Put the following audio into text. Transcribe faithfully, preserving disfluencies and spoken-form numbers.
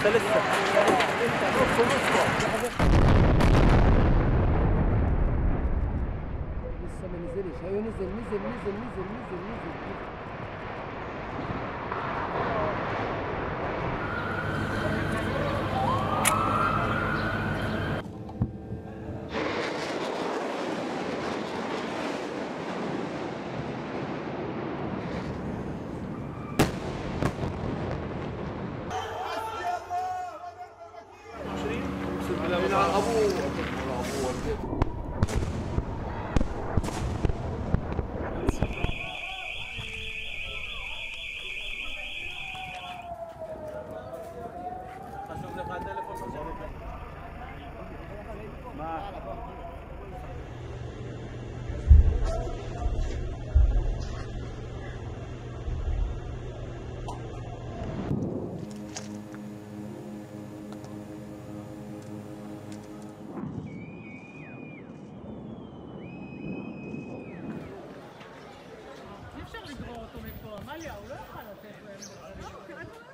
لسه لسه نص نص لسه ما نزلش. ايوه نزل نزل نزل نزل نزل نزل نزل. من ابوه אי אפשר לגרור אותו מפה, עמליה, הוא לא יוכל לתת להם...